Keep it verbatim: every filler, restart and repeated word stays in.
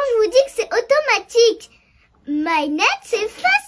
je vous dis que c'est automatique. MyNet, c'est facile.